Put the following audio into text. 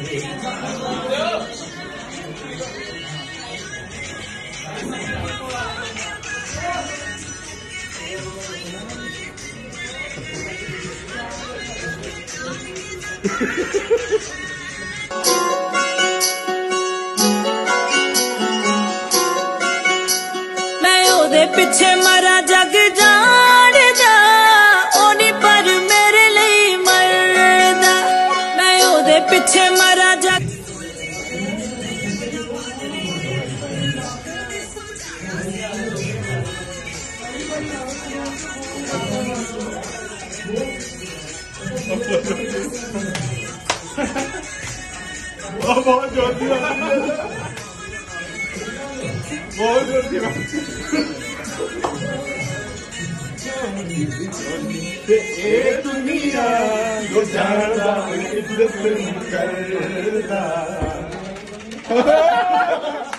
मैं ओदे पिछे मरा जग जानदा ओनी पर मेरे लिए मरदा मैं ओदे पिछे मरा जग बहुत जोर की बात है, बहुत जोर की बात है। ए दुनिया जो जानदा इज्जत करदा